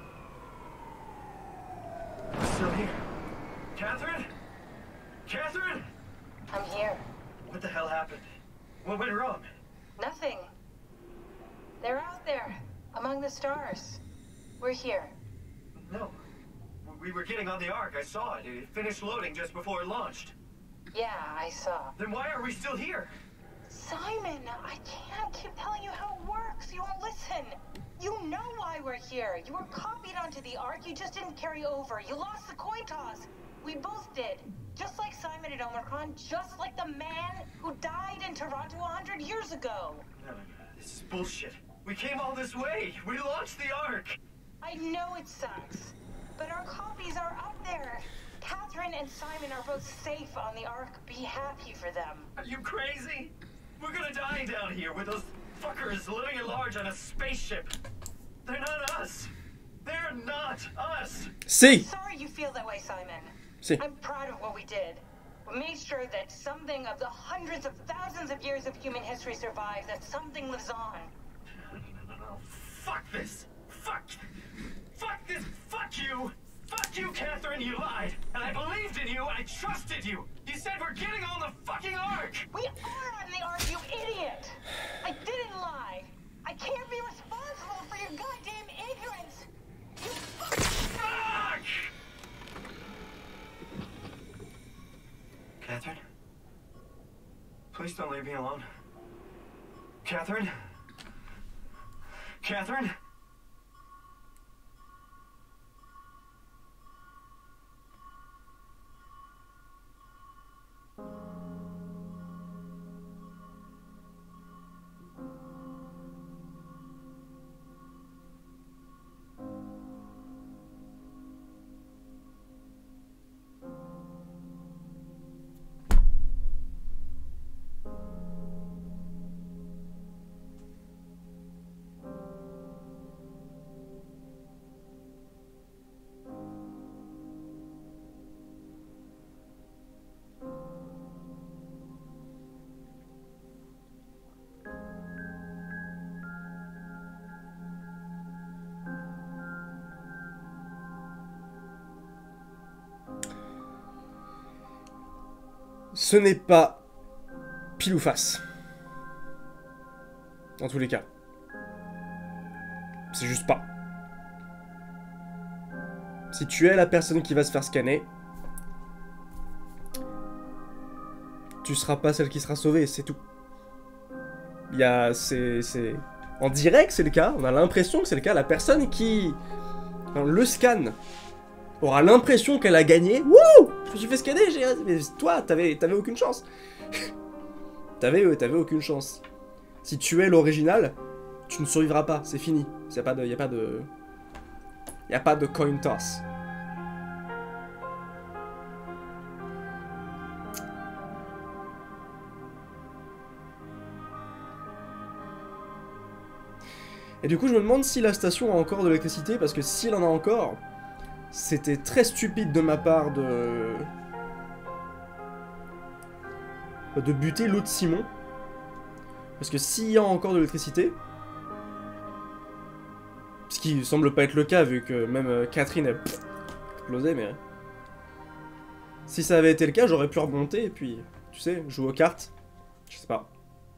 I'm still here. Catherine? Catherine? I'm here. What the hell happened? What went wrong? Nothing. They're out there, among the stars. We're here. No. We were getting on the Ark. I saw it. It finished loading just before it launched. Yeah, I saw. Then why are we still here? Simon, I can't keep telling you how it works. You won't listen. You know why we're here. You were copied onto the Ark. You just didn't carry over. You lost the coin toss. We both did. Just like Simon at Omicron. Just like the man who died in Toronto a hundred years ago. No, no, no. This is bullshit. We came all this way. We launched the Ark. I know it sucks, but our copies are up there. Catherine and Simon are both safe on the Ark. Be happy for them. Are you crazy? We're gonna die down here with those fuckers living at large on a spaceship. They're not us. They're not us. Si. Sorry you feel that way, Simon. Si. I'm proud of what we did. We made sure that something of the hundreds of thousands of years of human history survives, that something lives on. No, no, no, no. Fuck this. Fuck. Fuck this. Fuck you. Fuck you, Catherine. You lied. And I believed in you. I trusted you. You said we're getting on the fucking Ark. We are on the Ark, you idiot. I didn't lie. I can't be responsible for your goddamn ignorance. You Fuck! Catherine? Please don't leave me alone. Catherine? Catherine? Ce n'est pas pile ou face. Dans tous les cas. C'est juste pas. Si tu es la personne qui va se faire scanner, tu seras pas celle qui sera sauvée, c'est tout. Il y a... c'est... c'est... En direct, c'est le cas, on a l'impression que c'est le cas. La personne qui... Enfin, le scan aura l'impression qu'elle a gagné. Wouh! Je me suis fait scanner, j'ai... Mais toi, t'avais t'avais aucune chance. T'avais t'avais aucune chance. Si tu es l'original, tu ne survivras pas, c'est fini. Y a pas de... Y a pas de... Y a pas de coin toss. Et du coup, je me demande si la station a encore de l'électricité, parce que s'il en a encore, c'était très stupide de ma part de... de buter l'autre Simon. Parce que s'il y a encore de l'électricité, ce qui semble pas être le cas, vu que même euh, Catherine a pff, explosé, mais... Si ça avait été le cas, j'aurais pu remonter, et puis, tu sais, jouer aux cartes. Je sais pas.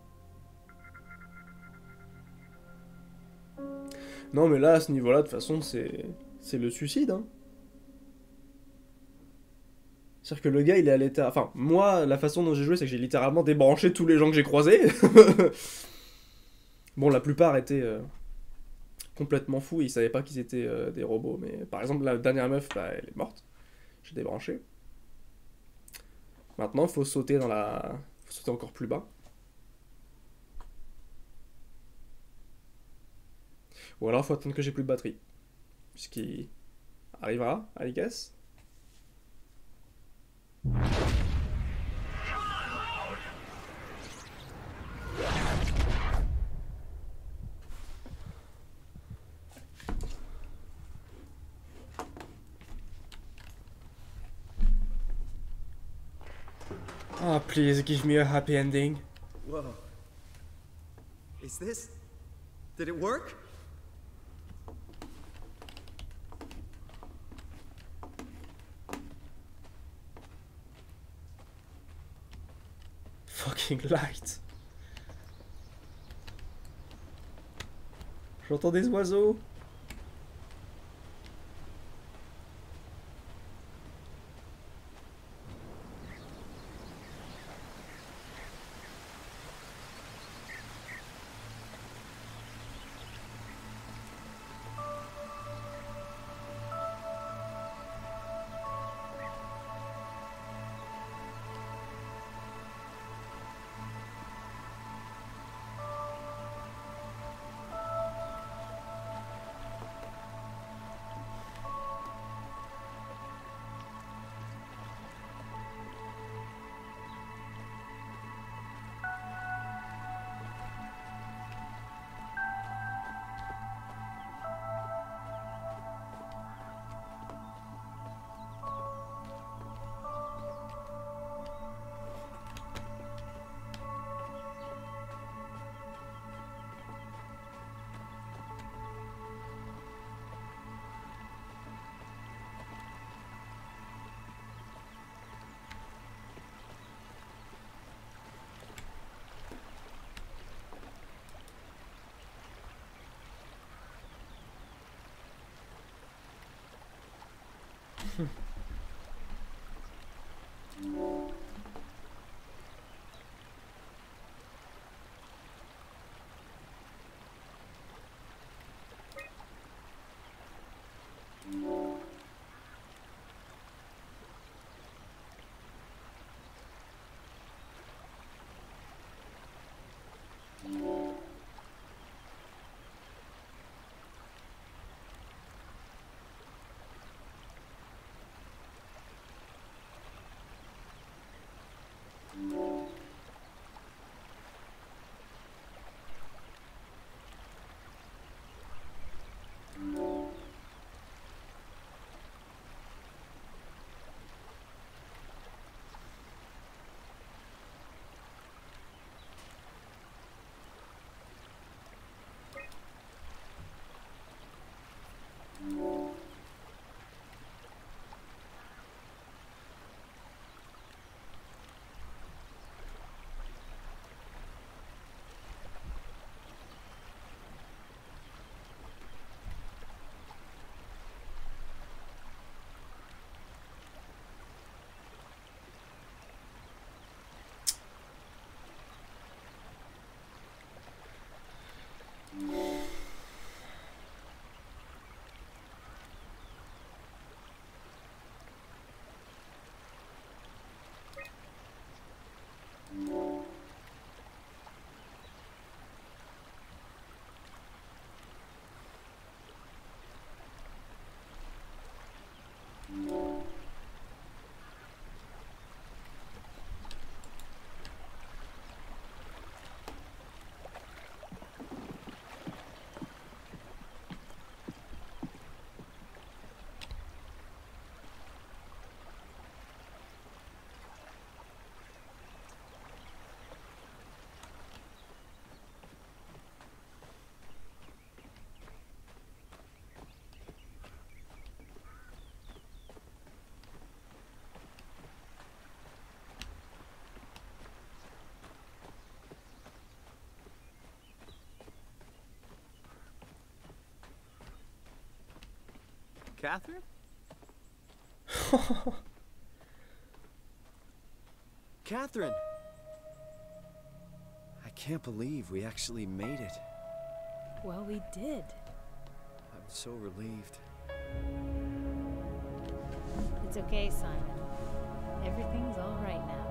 Non, mais là, à ce niveau-là, de toute façon, c'est... c'est le suicide, hein. C'est-à-dire que le gars, il est à l'état... Enfin, moi, la façon dont j'ai joué, c'est que j'ai littéralement débranché tous les gens que j'ai croisés. Bon, la plupart étaient euh, complètement fous, ils savaient pas qu'ils étaient euh, des robots, mais par exemple, la dernière meuf, bah, elle est morte. J'ai débranché. Maintenant, faut sauter dans la... faut sauter encore plus bas. Ou alors, faut attendre que j'ai plus de batterie. Ce qui arrivera, I guess. Oh, please give me a happy ending. Whoa. Is this... Did it work? Fucking light. J'entends des oiseaux. Catherine? Catherine! I can't believe we actually made it. Well, we did. I'm so relieved. It's okay, Simon. Everything's all right now.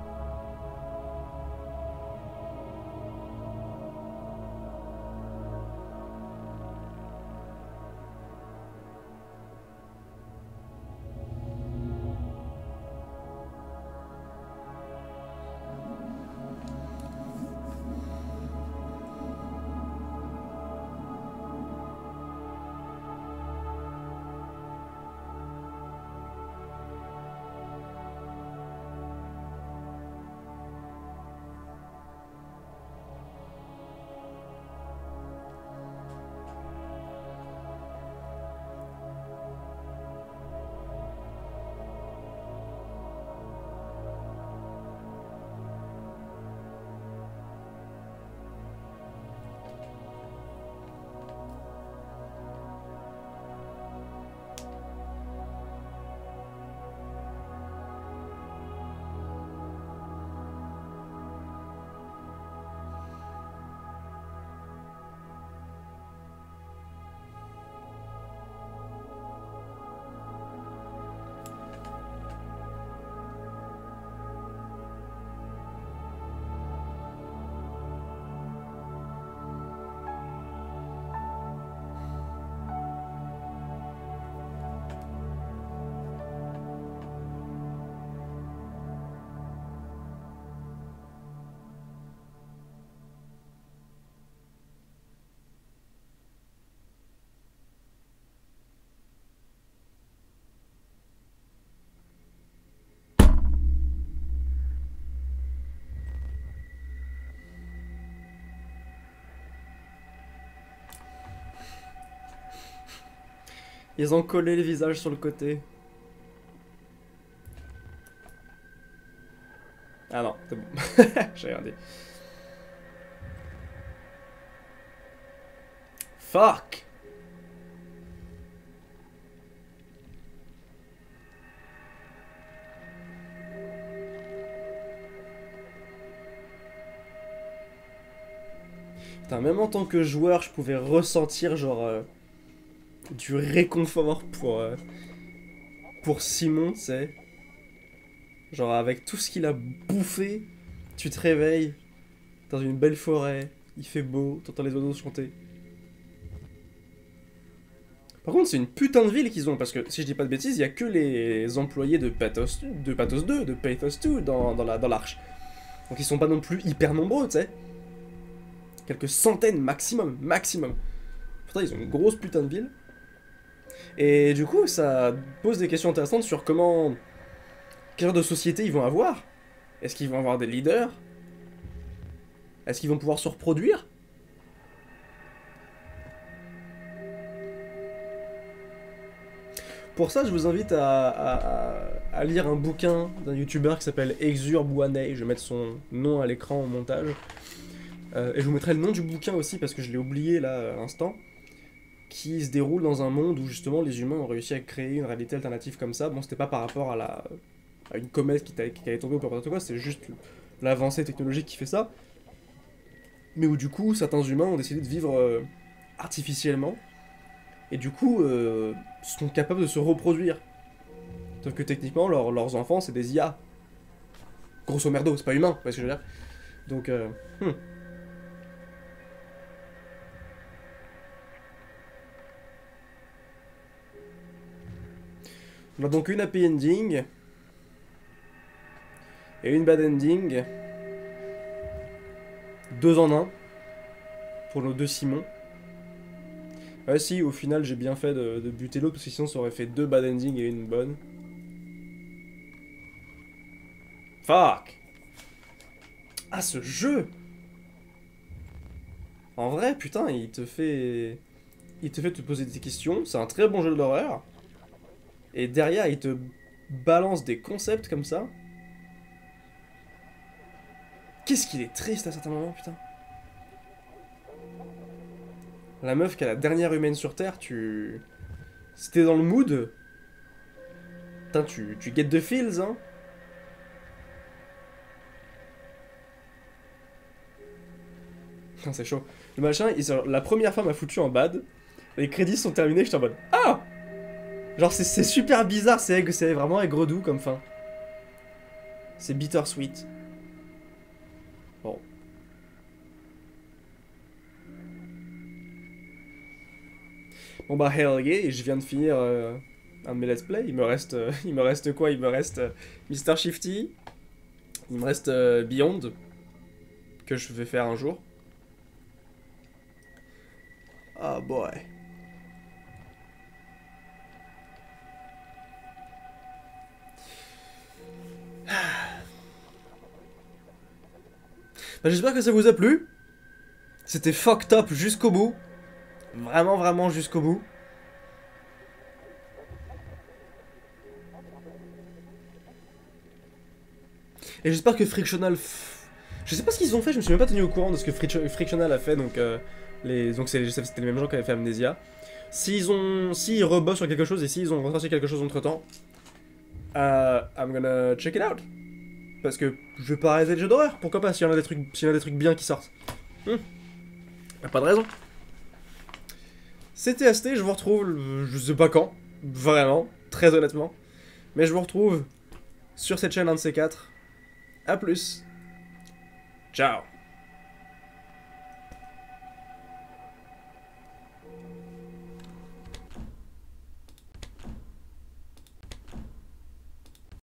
Ils ont collé les visages sur le côté. Ah non, c'est bon. J'ai regardé. Fuck! Putain, même en tant que joueur, je pouvais ressentir genre euh, du réconfort pour euh, pour Simon, tu sais. Genre avec tout ce qu'il a bouffé, tu te réveilles dans une belle forêt, il fait beau, t'entends les oiseaux chanter. Par contre, c'est une putain de ville qu'ils ont, parce que si je dis pas de bêtises, il y a que les employés de Pathos, de Pathos deux, de Pathos deux dans, dans la dans l'arche. Donc ils sont pas non plus hyper nombreux, tu sais. Quelques centaines maximum, maximum. Pourtant, ils ont une grosse putain de ville. Et du coup, ça pose des questions intéressantes sur comment... Quel genre de société ils vont avoir? Est-ce qu'ils vont avoir des leaders? Est-ce qu'ils vont pouvoir se reproduire? Pour ça, je vous invite à, à, à lire un bouquin d'un youtubeur qui s'appelle Exur Bouanei. Je vais mettre son nom à l'écran au montage. Euh, et je vous mettrai le nom du bouquin aussi, parce que je l'ai oublié là à l'instant. Qui se déroule dans un monde où justement les humains ont réussi à créer une réalité alternative comme ça. Bon, c'était pas par rapport à la... à une comète qui, qui allait tomber ou n'importe quoi, c'est juste l'avancée technologique qui fait ça. Mais où du coup, certains humains ont décidé de vivre euh, artificiellement, et du coup, euh, sont capables de se reproduire. Sauf que techniquement, leur, leurs enfants, c'est des I A. Grosso merdo, c'est pas humain, vous voyez ce que je veux dire. Donc, euh, hmm. On a donc une happy ending et une bad ending. Deux en un pour nos deux Simon. Ouais, si, au final, j'ai bien fait de, de buter l'autre, parce que sinon ça aurait fait deux bad endings et une bonne. Fuck! Ah, ce jeu! En vrai, putain, il te fait... Il te fait te poser des questions, c'est un très bon jeu d'horreur. Et derrière, il te balance des concepts comme ça. Qu'est-ce qu'il est triste à certains moments, putain. La meuf qui est la dernière humaine sur Terre, tu... Si t'es dans le mood... Putain, tu, tu get the feels, hein. Putain, c'est chaud. Le machin, il, la première fois m'a foutu en bad. Les crédits sont terminés, j'étais en mode... Ah! Genre, c'est super bizarre, c'est vraiment aigre-doux comme fin. C'est bittersweet. Bon. Bon bah, hell yeah, et je viens de finir euh, un de mes let's play. Il me reste, euh, il me reste quoi? Il me reste euh, Mister Shifty. Il me reste euh, Beyond. Que je vais faire un jour. Oh boy. Bah, j'espère que ça vous a plu. C'était fucked up jusqu'au bout. Vraiment, vraiment jusqu'au bout. Et j'espère que Frictional... Je sais pas ce qu'ils ont fait, je me suis même pas tenu au courant de ce que Frictional a fait, donc... Euh, les... Donc c'était les mêmes gens qui avaient fait Amnesia. S'ils ont... S'ils rebossent sur quelque chose et s'ils ont retracé quelque chose entre temps... Uh, I'm gonna check it out. Parce que je vais pas arrêter le jeu d'horreur, pourquoi pas, s'il y en a des trucs, s'il y en a des trucs bien qui sortent. Hmm. Y'a pas de raison. C'était A S T, je vous retrouve, je sais pas quand, vraiment, très honnêtement. Mais je vous retrouve sur cette chaîne un de ces quatre. A plus. Ciao.